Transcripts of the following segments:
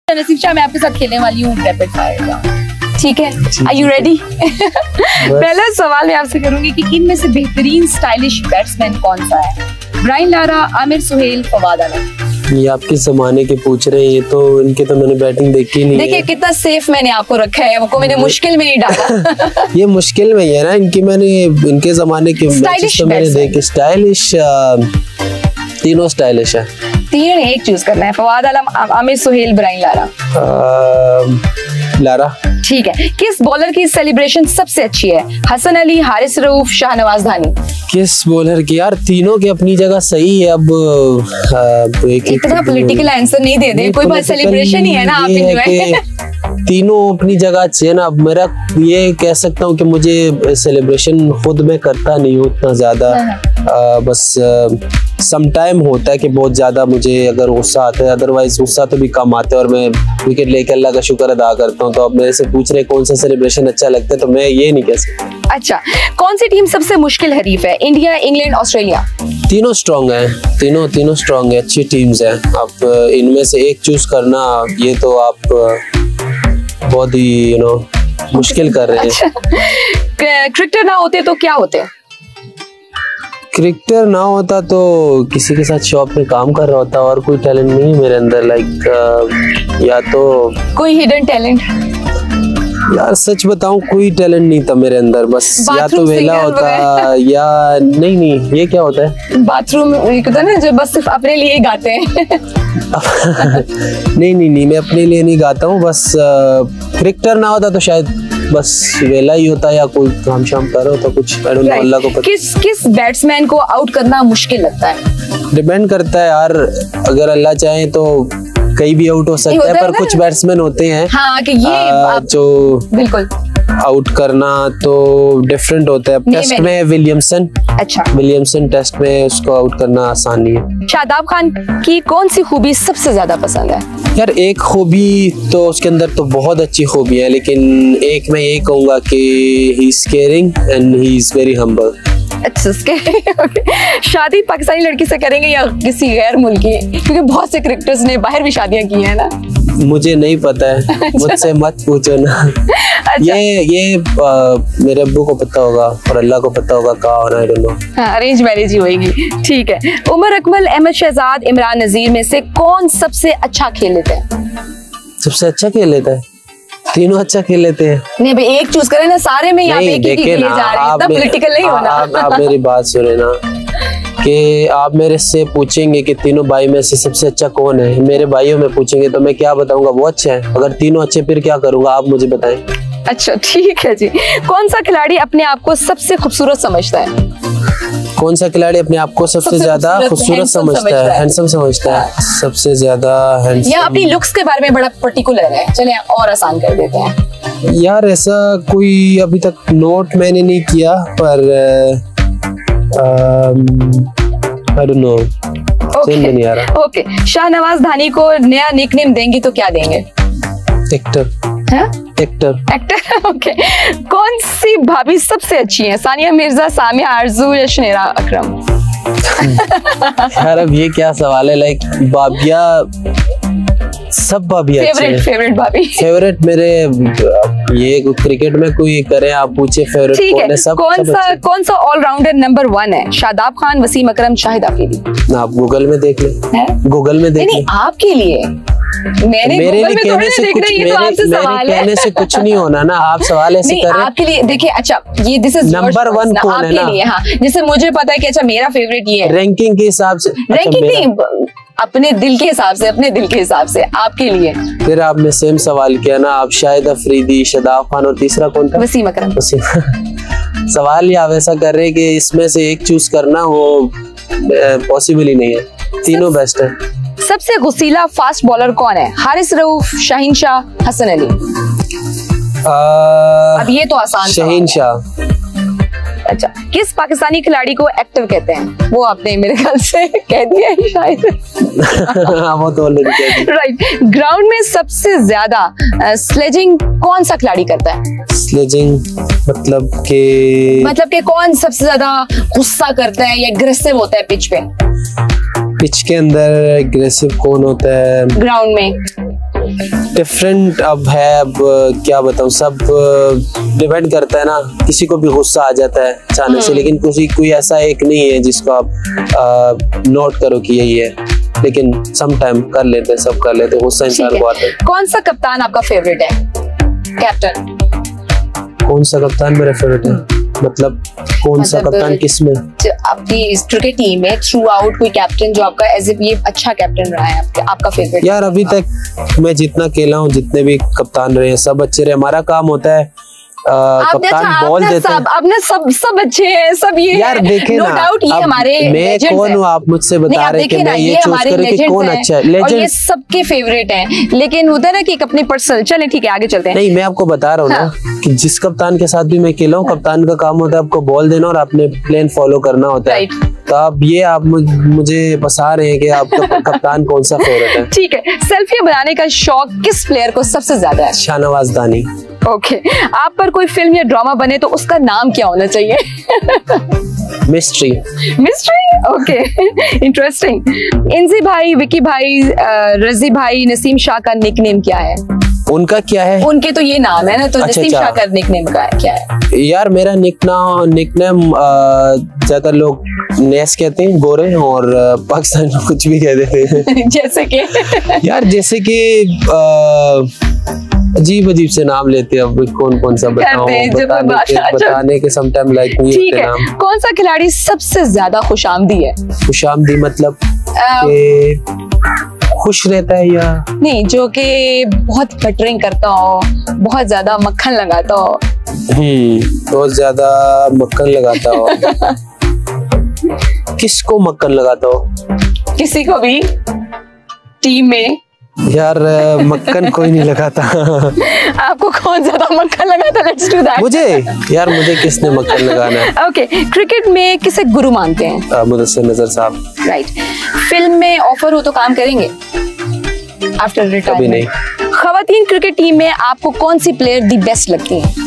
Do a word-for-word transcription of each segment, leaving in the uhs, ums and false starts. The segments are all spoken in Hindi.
नसीब शाह, मैं आपके साथ खेलने वाली हूँ रैपिड फायर का, ठीक है? Are you ready? पहला सवाल मैं आपसे करूंगी कि इनमें से बेहतरीन स्टाइलिश बैट्समैन कौन सा है? Brian Lara, Aamir Sohail, Fawad Alam. ये आपके जमाने के पूछ रहे हैं, ये तो इनके तो मैंने बैटिंग देखी नहीं। देखिए कितना सेफ मैंने आपको रखा है, वो मैंने मुश्किल में नहीं डाला। ये मुश्किल में ही है ना, इनकी मैंने इनके जमाने के मैचेस तो मैंने देखे। स्टाइलिश तीनों स्टाइलिश है। तीन एक चूज करना है, Fawad Alam, Aamir Sohail, Brian Lara. Lara. ठीक है। किस बॉलर की सेलिब्रेशन सबसे अच्छी है? हसन अली, हारिस रऊफ, शाहनवाज धानी। किस बॉलर की? यार तीनों की अपनी जगह सही है। अब आ, एक इतना पॉलिटिकल आंसर नहीं दे दे, कोई बात सेलिब्रेशन ही है ना, आप एंजॉय। तीनों अपनी जगह अच्छी है ना। अब मेरा ये कह सकता हूँ कि मुझे सेलिब्रेशन खुद में करता नहीं हूँ उतना ज्यादा, बस सम टाइम होता है कि बहुत ज्यादा मुझे अगर गुस्सा आता है, अदरवाइज गुस्सा तो भी कम आता है और मैं विकेट लेकर अल्लाह का शुक्र अदा करता हूँ। तो अब मेरे से पूछ रहे कौन सा सेलिब्रेशन अच्छा लगता है, तो मैं ये नहीं कह सकता। अच्छा, कौन सी टीम सबसे मुश्किल हरीफ है? India, England, Australia. तीनों स्ट्रॉन्ग हैं, तीनों तीनों स्ट्रॉन्ग है, अच्छी टीम्स हैं। अब इनमें से एक चूज करना, ये तो आप बहुत ही यू नो मुश्किल कर रहे हैं। अच्छा। क्रिकेटर ना होते तो क्या होते? क्रिकेटर ना होता तो किसी के साथ शॉप में काम कर रहा होता, और कोई टैलेंट नहीं है मेरे अंदर। लाइक या तो कोई हिडन टैलेंट? यार सच बताऊं कोई टैलेंट नहीं था मेरे अंदर, बस या तो वेला होता या नहीं नहीं ये क्या होता है? बाथरूम होता है ना जो बस सिर्फ अपने लिए ही गाते हैं। नहीं नहीं नहीं मैं अपने लिए नहीं गाता हूँ, बस क्रिकेटर ना होता तो शायद बस वेला ही होता या कोई काम शाम कर रहा होता कुछ। आई डोंट नो, अल्लाह को पता। किस किस बैट्समैन को आउट करना मुश्किल लगता है? डिपेंड करता है यार, अगर अल्लाह चाहे तो कहीं भी आउट हो सकता है, पर कुछ बैट्समैन होते हैं हाँ, कि ये आ, जो बिल्कुल आउट करना तो डिफरेंट होता है। टेस्ट में विलियमसन, अच्छा विलियमसन टेस्ट में उसको आउट करना आसान नहीं है। शादाब खान की कौन सी खूबी सबसे ज्यादा पसंद है? यार एक खूबी तो उसके अंदर तो बहुत अच्छी खूबी है, लेकिन एक मैं ये कहूंगा कि he is caring and he is very humble. अच्छा, शादी पाकिस्तानी लड़की से करेंगे या किसी गैर मुल्की? क्योंकि बहुत से क्रिकेटर्स ने बाहर भी शादियां की हैं ना। मुझे नहीं पता है। अच्छा। मुझसे मत पूछो ना। अच्छा। ये ये आ, मेरे अब्बू को पता होगा और अल्लाह को पता होगा कहाँ होना है। हाँ, अरेंज मैरिज ही होगी। ठीक है। उमर अकमल, अहमद शहजाद, इमरान नजीर में से कौन सबसे अच्छा खेल लेते हैं? सबसे अच्छा खेल लेता है? तीनों अच्छा खेल लेते हैं। नहीं भाई एक चूज करें ना, सारे में आप एक ही के लिए जा रहे हैं, इतना पॉलिटिकल नहीं होना। आप, आप मेरी बात सुने ना, कि आप मेरे से पूछेंगे कि तीनों भाई में से सबसे अच्छा कौन है, मेरे भाइयों में पूछेंगे तो मैं क्या बताऊंगा वो अच्छा है। अगर तीनों अच्छे फिर क्या करूंगा, आप मुझे बताएं। अच्छा ठीक है जी। कौन सा खिलाड़ी अपने आप को सबसे खूबसूरत समझता है? कौन सा खिलाड़ी अपने आप को सबसे ज्यादा खूबसूरत समझता है? हैंडसम समझता है सबसे ज्यादा। हैंडसम या अपनी लुक्स के बारे में बड़ा पर्टिकुलर है? चलिए और आसान कर देते हैं। यार ऐसा कोई अभी तक नोट मैंने नहीं किया, पर आई डोंट नो, समझ में नहीं आ रहा। ओके, शाहनवाज धानी को नया निकनेम देंगे तो क्या देंगे? एक्टर। Actor actor okay. कौन सी भाभी सबसे अच्छी है? सानिया मिर्जा, सामिया आरजू या शनेरा अकरम? यार अब ये क्या सवाल है? लाइक भाभिया, सब भाभी अच्छी हैं। फेवरेट भाभी? फेवरेट मेरे ये क्रिकेट में कोई करे आप पूछे फेवरेट कौन है? सब कौन सब सा कौन सा ऑलराउंडर नंबर वन है? शादाब खान, वसीम अकरम, शाहिद अफरीदी? आप गूगल में देख ले, गूगल में देख ले। आपके लिए मैंने मेरे लिए कहने से कुछ मेरे, मेरे कहने से कुछ नहीं होना ना। आप सवाल ऐसे कर रहे हैं। आपके लिए देखिए, अच्छा ये दिस इज नंबर वन कौन है ना? हाँ, जैसे मुझे पता है कि अच्छा मेरा फेवरेट ये है रैंकिंग के हिसाब से। रैंकिंग नहीं, अपने दिल के हिसाब से, अपने दिल के हिसाब से आपके लिए। फिर आपने सेम सवाल किया ना। आप शाहिद अफरीदी, शादाब खान और तीसरा कौन था? वसीम अकरम। सवाल ही आप ऐसा कर रहे हैं कि इसमें से एक चूज करना वो पॉसिबल ही नहीं है। तीनों बेस्ट है। सबसे गुस्सीला फास्ट बॉलर कौन है? हारिस रऊफ, शाहीन शाह, हसन अली? अब ये तो आसान। शाहीन शाह। अच्छा, किस पाकिस्तानी खिलाड़ी को एक्टर कहते हैं? वो आपने मेरे ख्याल से कह दिया है शायद। वो तो ऑलरेडी कह दिया। राइट। ग्राउंड में सबसे ज्यादा स्लेजिंग कौन सा खिलाड़ी करता है? स्लेजिंग मतलब के मतलब के कौन सबसे ज्यादा गुस्सा करता है या एग्रेसिव होता है पिच पे? पिच के अंदर एग्रेसिव कौन होता है? ग्राउंड में डिफरेंट अब है, अब क्या बताऊँ, सब डिपेंड करता है ना, किसी को भी गुस्सा आ जाता है अचानक से, लेकिन किसी कोई ऐसा एक नहीं है जिसको आप नोट करो कि यही है, लेकिन सम टाइम कर लेते हैं, सब कर लेते हैं, गुस्सा इंसान को आता है। कौन सा कप्तान आपका फेवरेट है? कैप्टन कौन सा कप्तान मेरा फेवरेट है? मतलब कौन सा कप्तान किसमें? आपकी क्रिकेट टीम में थ्रू आउट कोई कैप्टन जो आपका एज ये अच्छा कैप्टन रहा है, आपका आपका फेवरेट? यार अभी तक मैं जितना खेला हूँ, जितने भी कप्तान रहे हैं सब अच्छे रहे। हमारा काम होता है आ, कप्तान बॉल देते हैं, आपने सब सब अच्छे हैं, सब ये यार देखे नो ना, डाउट ये हमारे मैं कौन हूँ, आप मुझसे बता रहे कि मैं ये चूज करूँ कि कौन अच्छा है। लेजेंड, और ये सबके फेवरेट हैं, लेकिन होता है ना कि एक अपनी पर्सनल। चलें ठीक है, आगे चलते हैं। नहीं, मैं आपको बता रहा हूँ हाँ। ना कि जिस कप्तान के साथ भी मैं खेला हूँ, कप्तान का काम होता है आपको बॉल देना और अपने प्लान फॉलो करना होता है। तो आप ये आप मुझे बता रहे हैं कि आपका कप्तान कौन सा फेवरेट है? ठीक है, सेल्फी बनाने का शौक किस प्लेयर को सबसे ज्यादा है? शाहनवाज दानी। Okay okay. आप पर कोई फिल्म या ड्रामा बने तो उसका नाम क्या होना चाहिए? मिस्ट्री। Mystery, okay, interesting. इंजी भाई, विकी भाई, रजी भाई, नसीम शाह का निकनेम क्या है? उनका क्या है? उनके तो ये नाम है ना, तो अच्छा, नसीम शाह का निकनेम का है क्या है? यार मेरा निकनेम निकनेम ज्यादा लोग नेस कहते हैं, गोरे, और पाकिस्तान में कुछ भी कह देते हैं। जैसे कि यार जैसे कि अजीब अजीब से नाम लेते हैं, अब कौन कौन सा बताऊं, बताने के, बताने के समटाइम लाइक नहीं होते नाम। कौन सा खिलाड़ी सबसे ज्यादा खुशामदी है? खुशामदी मतलब खुश रहता है या नहीं, जो कि बहुत बटरिंग करता हो, बहुत ज्यादा मक्खन लगाता हो? हम्म बहुत ज्यादा मक्खन लगाता हो। किसको मक्खन लगाता हो? किसी को भी टीम में। यार मक्खन कोई नहीं लगाता। आपको कौन ज्यादा मक्खन लगाता? Let's do that. मुझे यार मुझे किसने मक्खन लगाना है? ओके, क्रिकेट में किसे गुरु मानते हैं? मुदस्सिर नजर साहब। राइट। फिल्म में ऑफर हो तो काम करेंगे आफ्टर रिटायरमेंट? कभी नहीं। खवातीन क्रिकेट टीम में आपको कौन सी प्लेयर दी बेस्ट लगती है?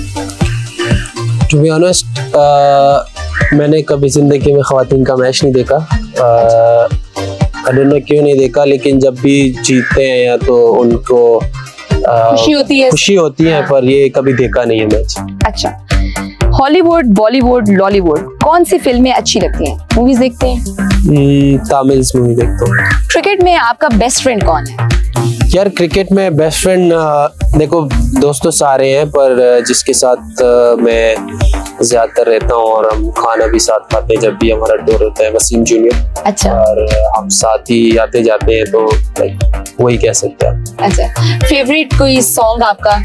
टू बी ऑनेस्ट, मैंने कभी जिंदगी में खवातीन का मैच नहीं देखा। uh, I don't know क्यों नहीं देखा, लेकिन जब भी जीतते हैं या तो उनको खुशी होती है, खुशी होती है, पर ये कभी देखा नहीं है मैच। अच्छा, हॉलीवुड, बॉलीवुड, लॉलीवुड, कौन सी फिल्में अच्छी लगती हैं? मूवीज देखते हैं? तमिल मूवी देखता हूँ। क्रिकेट में आपका बेस्ट फ्रेंड कौन है? यार क्रिकेट में बेस्ट फ्रेंड देखो, दोस्त तो सारे हैं, पर जिसके साथ मैं ज्यादातर रहता हूँ और हम खाना भी साथ खाते हैं जब भी हमारा टूर होता है, वसीम जूनियर। अच्छा। और हम साथ ही आते जाते हैं, तो लाइक वही कह सकते हैं। अच्छा, फेवरेट कोई सॉन्ग आपका?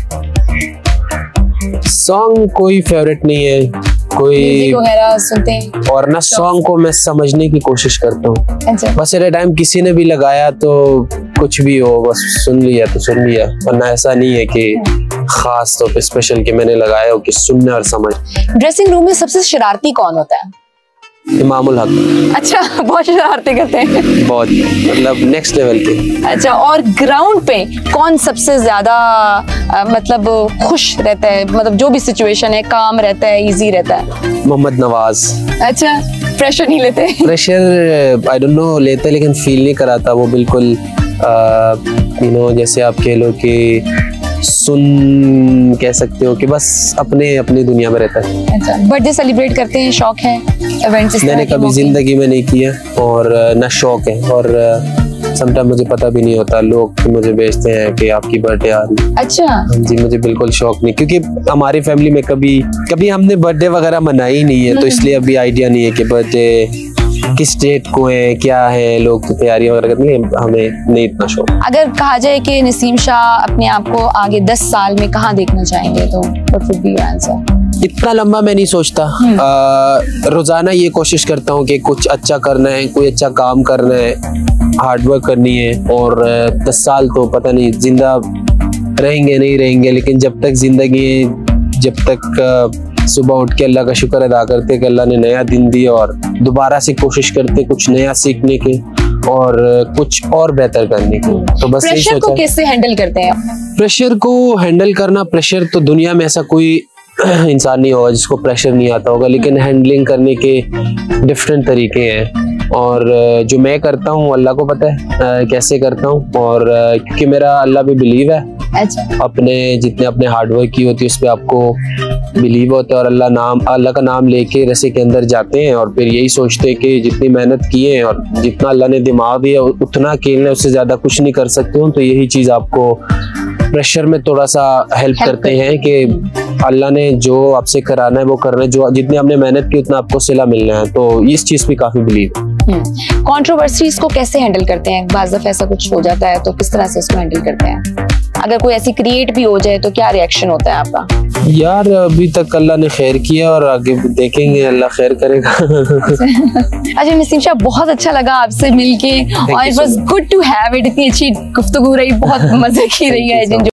सॉन्ग कोई फेवरेट नहीं है, कोई वगैरह सुनते हैं? और ना सॉन्ग को मैं समझने की कोशिश करता हूँ। अच्छा। बस एट टाइम किसी ने भी लगाया तो कुछ भी हो, बस सुन लिया तो सुन लिया, वरना ऐसा नहीं है कि खास तौर पे स्पेशल कि मैंने लगाया हो कि सुनने और समझ। ड्रेसिंग रूम में सबसे शरारती कौन होता है? इमामुल हक। अच्छा, बहुत शरारती करते हैं। बहुत, मतलब नेक्स्ट लेवल के। अच्छा, और ग्राउंड पे कौन सबसे ज्यादा मतलब खुश रहता है, मतलब जो भी सिचुएशन है काम रहता है, इजी रहता है? मोहम्मद नवाज। अच्छा, प्रेशर नहीं लेते? प्रेशर आई डोंट नो लेते, लेकिन फील नहीं कराता वो बिल्कुल। यू नो जैसे आप कह लो कि सुन कह सकते हो कि बस अपने अपनी दुनिया में रहता है। अच्छा, बर्थडे सेलिब्रेट करते हैं, शौक है इवेंट्स? मैंने कभी जिंदगी में नहीं किया और ना शौक है, और समटाइम मुझे पता भी नहीं होता, लोग मुझे भेजते हैं कि आपकी बर्थडे आ रही। अच्छा। जी, मुझे बिल्कुल शौक नहीं, क्योंकि हमारी फैमिली में कभी कभी हमने बर्थडे वगैरह मनाई नहीं है, तो इसलिए अभी आइडिया नहीं है कि बर्थडे किस डेट को है, क्या है, लोग तो तैयारी वगैरह करते हैं, हमें नहीं इतना शौक। अगर कहा जाए कि नसीम शाह अपने आप को आगे दस साल में कहाँ देखना चाहेंगे, तो what would be your answer? इतना लंबा मैं नहीं सोचता, रोजाना ये कोशिश करता हूँ कि कुछ अच्छा करना है, कोई अच्छा काम करना है, हार्डवर्क करनी है, और दस साल तो पता नहीं जिंदा रहेंगे नहीं रहेंगे, लेकिन जब तक जिंदगी है, जब तक सुबह उठ के अल्लाह का शुक्र अदा करते कि अल्लाह ने नया दिन दिया, और दोबारा से कोशिश करते कुछ नया सीखने के और कुछ और बेहतर करने के। तो बस यही सोचा। प्रेशर को कैसे हैंडल करते हैं? प्रेशर को हैंडल करना, प्रेशर तो दुनिया में ऐसा कोई इंसान नहीं होगा जिसको प्रेशर नहीं आता होगा, लेकिन हैंडलिंग करने के डिफरेंट तरीके हैं। और जो मैं करता हूँ अल्लाह को पता है कैसे करता हूँ, और क्योंकि मेरा अल्लाह पे बिलीव है। अच्छा। अपने जितने अपने हार्डवर्क की होती है उस पर आपको बिलीव होता है, और अल्लाह नाम अल्लाह का नाम लेके रस्से के अंदर जाते हैं, और फिर यही सोचते हैं कि जितनी मेहनत किए हैं और जितना अल्लाह ने दिमाग दिया उतना खेलना, उससे ज़्यादा कुछ नहीं कर सकते हो। तो यही चीज़ आपको प्रेशर में थोड़ा सा हेल्प करते हैं कि अल्लाह ने जो आपसे कराना है वो करना है, जो जितनी आपने मेहनत की उतना आपको सिला मिलना है। तो इस चीज़ पे काफ़ी बिलीव है। कंट्रोवर्सीज को कैसे हैंडल करते हैं? बाज़ दफ़ा ऐसा कुछ हो जाता है तो किस तरह से उसको हैंडल करते हैं? अगर कोई ऐसी क्रिएट भी हो जाए तो क्या रिएक्शन होता है आपका? यार अभी तक अल्लाह ने खैर किया और आगे देखेंगे, अल्लाह खैर करेगा। अच्छा नसीम शाह, बहुत अच्छा लगा आपसे मिलके और it was good to have it. इतनी अच्छी गुफ्तगू रही, बहुत मजे की रही है।